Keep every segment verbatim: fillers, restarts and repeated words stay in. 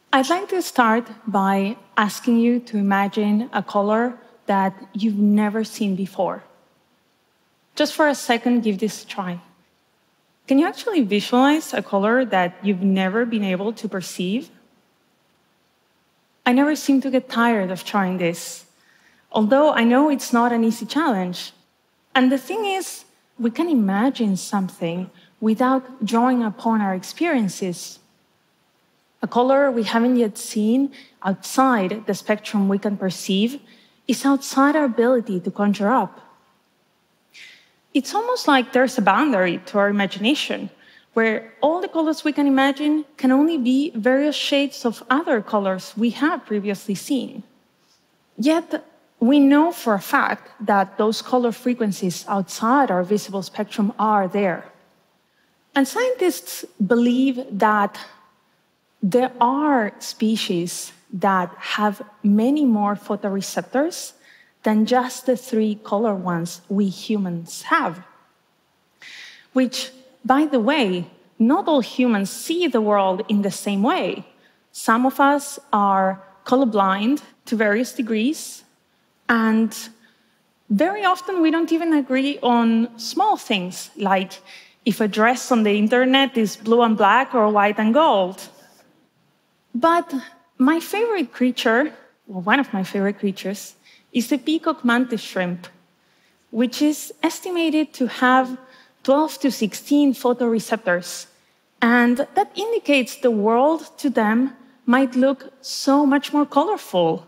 I'd like to start by asking you to imagine a color that you've never seen before. Just for a second, give this a try. Can you actually visualize a color that you've never been able to perceive? I never seem to get tired of trying this, although I know it's not an easy challenge. And the thing is, we can imagine something without drawing upon our experiences. A color we haven't yet seen outside the spectrum we can perceive is outside our ability to conjure up. It's almost like there's a boundary to our imagination, where all the colors we can imagine can only be various shades of other colors we have previously seen. Yet, we know for a fact that those color frequencies outside our visible spectrum are there. And scientists believe that there are species that have many more photoreceptors than just the three color ones we humans have. Which, by the way, not all humans see the world in the same way. Some of us are colorblind to various degrees, and very often we don't even agree on small things, like if a dress on the internet is blue and black or white and gold. But my favorite creature, or one of my favorite creatures, is the peacock mantis shrimp, which is estimated to have twelve to sixteen photoreceptors. And that indicates the world to them might look so much more colorful.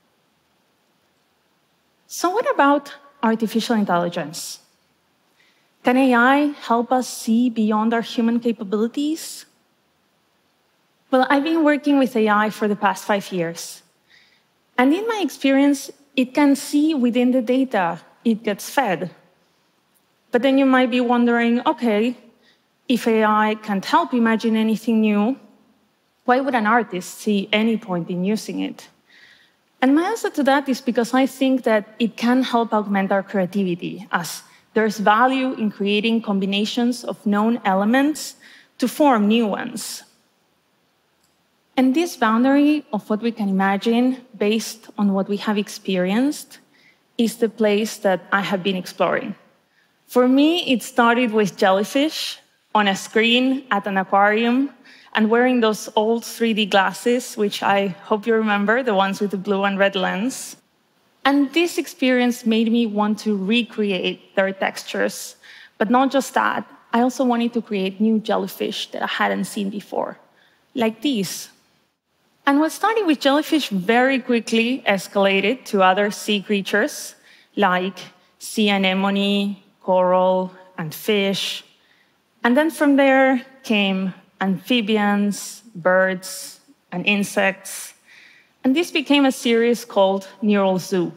So what about artificial intelligence? Can A I help us see beyond our human capabilities? Well, I've been working with A I for the past five years. And in my experience, it can see within the data it gets fed. But then you might be wondering, okay, if A I can't help imagine anything new, why would an artist see any point in using it? And my answer to that is because I think that it can help augment our creativity, as there's value in creating combinations of known elements to form new ones. And this boundary of what we can imagine based on what we have experienced is the place that I have been exploring. For me, it started with jellyfish on a screen at an aquarium and wearing those old three D glasses, which I hope you remember, the ones with the blue and red lens. And this experience made me want to recreate their textures. But not just that, I also wanted to create new jellyfish that I hadn't seen before, like these. And what started with jellyfish very quickly escalated to other sea creatures, like sea anemone, coral, and fish. And then from there came amphibians, birds, and insects. And this became a series called Neural Zoo.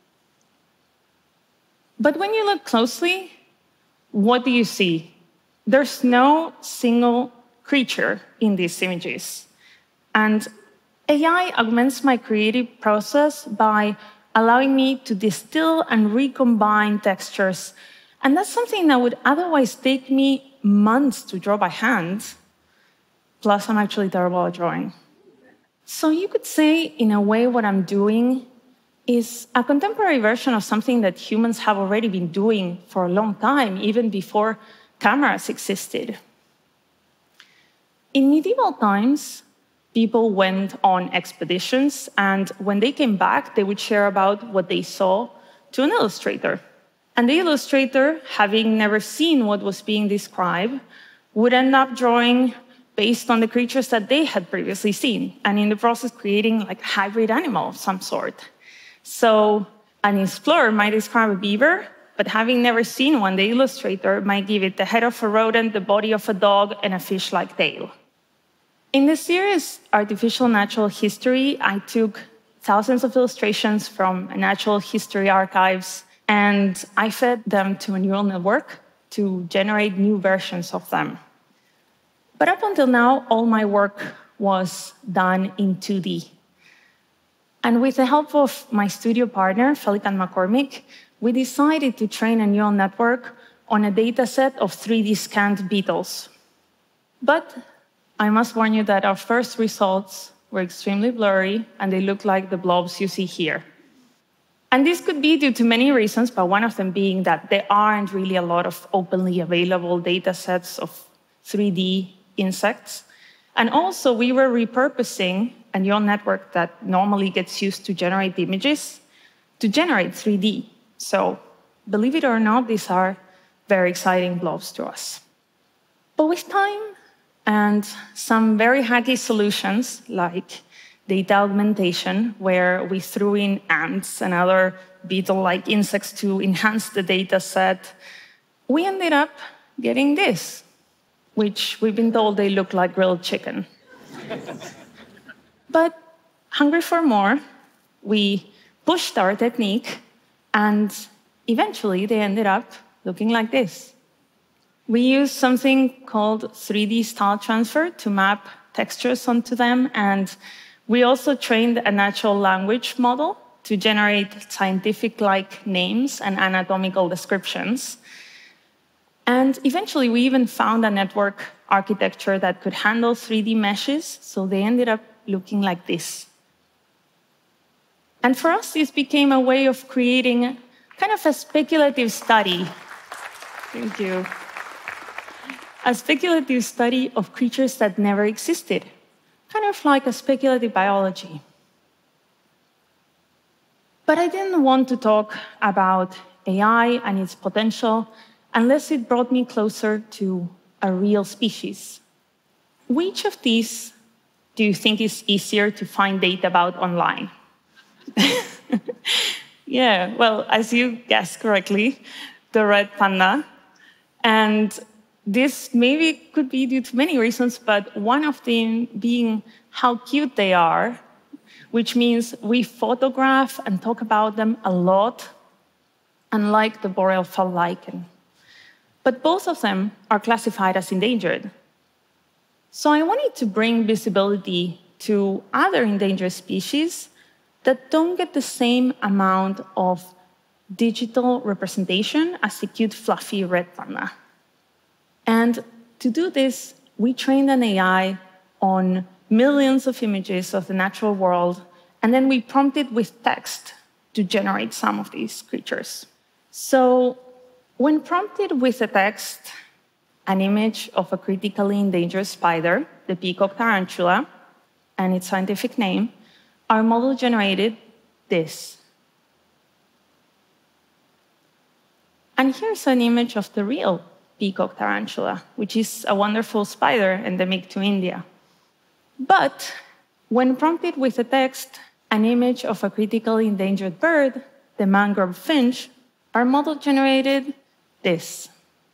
But when you look closely, what do you see? There's no single creature in these images. And A I augments my creative process by allowing me to distill and recombine textures. And that's something that would otherwise take me months to draw by hand. Plus, I'm actually terrible at drawing. So you could say, in a way, what I'm doing is a contemporary version of something that humans have already been doing for a long time, even before cameras existed. In medieval times, people went on expeditions, and when they came back, they would share about what they saw to an illustrator. And the illustrator, having never seen what was being described, would end up drawing based on the creatures that they had previously seen, and in the process creating like a hybrid animal of some sort. So an explorer might describe a beaver, but having never seen one, the illustrator might give it the head of a rodent, the body of a dog, and a fish-like tail. In the series Artificial Natural History, I took thousands of illustrations from natural history archives, and I fed them to a neural network to generate new versions of them. But up until now, all my work was done in two D. And with the help of my studio partner, Felican McCormick, we decided to train a neural network on a data set of three D scanned beetles. But I must warn you that our first results were extremely blurry, and they look like the blobs you see here. And this could be due to many reasons, but one of them being that there aren't really a lot of openly available data sets of three D insects. And also, we were repurposing a neural network that normally gets used to generate images to generate three D. So, believe it or not, these are very exciting blobs to us. But with time and some very hacky solutions, like data augmentation, where we threw in ants and other beetle-like insects to enhance the data set, we ended up getting this, which we've been told they look like grilled chicken. But hungry for more, we pushed our technique, and eventually they ended up looking like this. We used something called three D style transfer to map textures onto them, and we also trained a natural language model to generate scientific-like names and anatomical descriptions. And eventually, we even found a network architecture that could handle three D meshes, so they ended up looking like this. And for us, this became a way of creating kind of a speculative study. Thank you. A speculative study of creatures that never existed, kind of like a speculative biology. But I didn't want to talk about A I and its potential unless it brought me closer to a real species. Which of these do you think is easier to find data about online? Yeah, well, as you guessed correctly, the red panda. And this maybe could be due to many reasons, but one of them being how cute they are, which means we photograph and talk about them a lot, unlike the boreal fall lichen. But both of them are classified as endangered. So I wanted to bring visibility to other endangered species that don't get the same amount of digital representation as the cute, fluffy red panda. And to do this, we trained an A I on millions of images of the natural world, and then we prompted with text to generate some of these creatures. So when prompted with a text, an image of a critically endangered spider, the peacock tarantula, and its scientific name, our model generated this. And here's an image of the real peacock tarantula, which is a wonderful spider endemic to India. But when prompted with a text, an image of a critically endangered bird, the mangrove finch, our model generated this.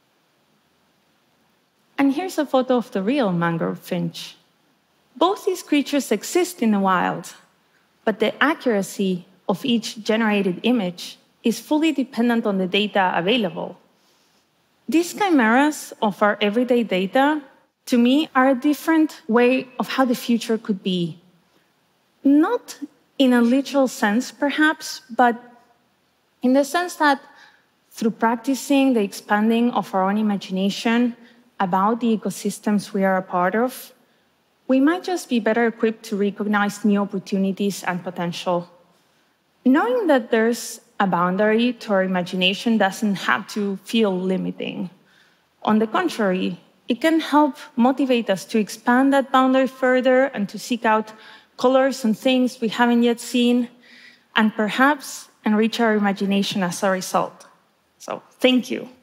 And here's a photo of the real mangrove finch. Both these creatures exist in the wild, but the accuracy of each generated image is fully dependent on the data available. These chimeras of our everyday data, to me, are a different way of how the future could be. Not in a literal sense, perhaps, but in the sense that through practicing the expanding of our own imagination about the ecosystems we are a part of, we might just be better equipped to recognize new opportunities and potential. Knowing that there's a boundary to our imagination doesn't have to feel limiting. On the contrary, it can help motivate us to expand that boundary further and to seek out colors and things we haven't yet seen, and perhaps enrich our imagination as a result. So, thank you.